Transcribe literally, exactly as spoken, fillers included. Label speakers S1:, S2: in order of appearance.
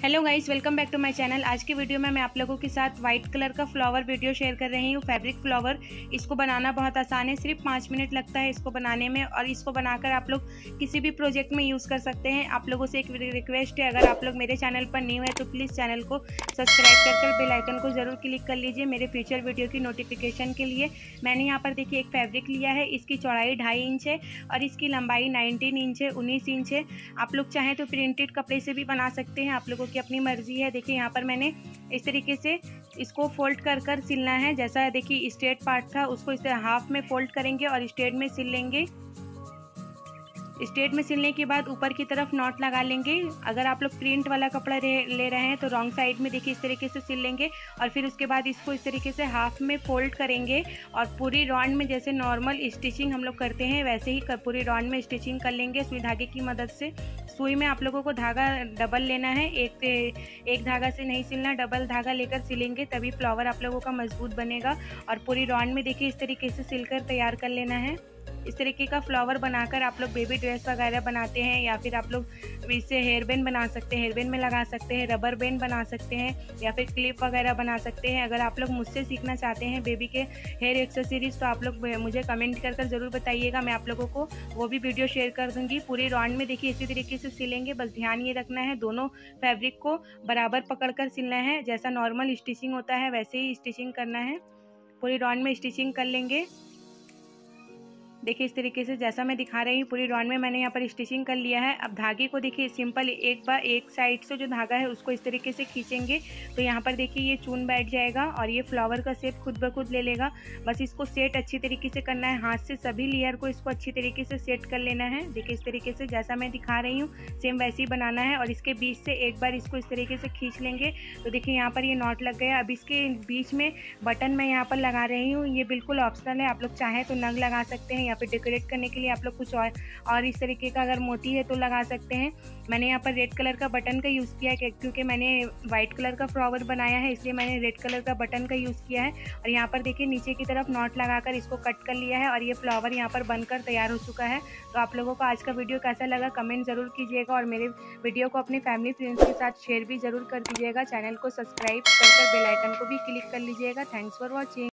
S1: Hello guys, welcome back to my channel. आज की video में मैं आप लोगों के साथ वाइट कलर का फ्लावर वीडियो शेयर कर रही हूँ। फैब्रिक फ्लावर, इसको बनाना बहुत आसान है, सिर्फ पाँच मिनट लगता है इसको बनाने में। और इसको बनाकर आप लोग किसी भी प्रोजेक्ट में यूज़ कर सकते हैं। आप लोगों से एक रिक्वेस्ट है, अगर आप लोग मेरे चैनल पर न्यू है तो प्लीज़ चैनल को सब्सक्राइब कर कर बेल आइकन को ज़रूर क्लिक कर लीजिए मेरे फ्यूचर वीडियो की नोटिफिकेशन के लिए। मैंने यहाँ पर देखिए एक फैब्रिक लिया है, इसकी चौड़ाई ढाई इंच है और इसकी लंबाई नाइनटीन इंच है, उन्नीस इंच है। आप लोग चाहें तो प्रिंटेड कपड़े से भी बना सकते हैं, आप लोगों की अपनी मर्जी है। देखिए यहाँ पर मैंने इस तरीके से इसको फोल्ड कर कर सिलना है। जैसा देखिए स्ट्रेट पार्ट था उसको इस तरह हाफ में फोल्ड करेंगे और स्ट्रेट में सिल लेंगे। स्ट्रेट में सिलने के बाद ऊपर की तरफ नॉट लगा लेंगे। अगर आप लोग प्रिंट वाला कपड़ा ले रहे हैं तो रॉन्ग साइड में देखिए इस तरीके से सिल लेंगे और फिर उसके बाद इसको इस तरीके से हाफ में फोल्ड करेंगे और पूरी राउंड में जैसे नॉर्मल स्टिचिंग हम लोग करते हैं वैसे ही पूरी राउंड में स्टिचिंग कर लेंगे सुई धागे की मदद से। सुई में आप लोगों को धागा डबल लेना है, एक एक धागा से नहीं सिलना, डबल धागा लेकर सिलेंगे तभी फ्लावर आप लोगों का मजबूत बनेगा। और पूरी राउंड में देखिए इस तरीके से सिलकर तैयार कर लेना है। इस तरीके का फ्लावर बनाकर आप लोग बेबी ड्रेस वगैरह बनाते हैं या फिर आप लोग इससे हेयर बैंड बना सकते हैं, हेयर बैंड में लगा सकते हैं, रबर बैंड बना सकते हैं या फिर क्लिप वगैरह बना सकते हैं। अगर आप लोग मुझसे सीखना चाहते हैं बेबी के हेयर एक्सेसरीज तो आप लोग मुझे कमेंट कर कर ज़रूर बताइएगा, मैं आप लोगों को वो भी वीडियो शेयर कर दूँगी। पूरी राउंड में देखिए इसी तरीके से सिलेंगे। बस ध्यान ये रखना है दोनों फैब्रिक को बराबर पकड़ कर सिलना है, जैसा नॉर्मल स्टिचिंग होता है वैसे ही स्टिचिंग करना है। पूरी राउंड में स्टिचिंग कर लेंगे। देखिए इस तरीके से जैसा मैं दिखा रही हूँ पूरी राउंड में मैंने यहाँ पर स्टिचिंग कर लिया है। अब धागे को देखिए सिंपल एक बार एक साइड से जो धागा है उसको इस तरीके से खींचेंगे तो यहाँ पर देखिए ये चून बैठ जाएगा और ये फ्लावर का शेप खुद ब खुद ले लेगा। बस इसको सेट अच्छी तरीके से करना है, हाथ से सभी लेयर को इसको अच्छी तरीके से सेट कर लेना है। देखिए इस तरीके से जैसा मैं दिखा रही हूँ सेम वैसे ही बनाना है और इसके बीच से एक बार इसको इस तरीके से खींच लेंगे तो देखिए यहाँ पर ये नॉट लग गया। अब इसके बीच में बटन मैं यहाँ पर लगा रही हूँ, ये बिल्कुल ऑप्शनल है, आप लोग चाहें तो नग लगा सकते हैं या फिर डेकोरेट करने के लिए आप लोग कुछ और और इस तरीके का अगर मोती है तो लगा सकते हैं। मैंने यहाँ पर रेड कलर का बटन का यूज़ किया है क्योंकि मैंने वाइट कलर का फ्लावर बनाया है, इसलिए मैंने रेड कलर का बटन का यूज़ किया है। और यहाँ पर देखिए नीचे की तरफ नॉट लगाकर इसको कट कर लिया है और ये फ्लावर यहाँ पर बनकर तैयार हो चुका है। तो आप लोगों को आज का वीडियो कैसा लगा कमेंट ज़रूर कीजिएगा और मेरे वीडियो को अपनी फैमिली फ्रेंड्स के साथ शेयर भी ज़रूर कर दीजिएगा। चैनल को सब्सक्राइब कर कर बेल आइकन को भी क्लिक कर लीजिएगा। Thanks for watching.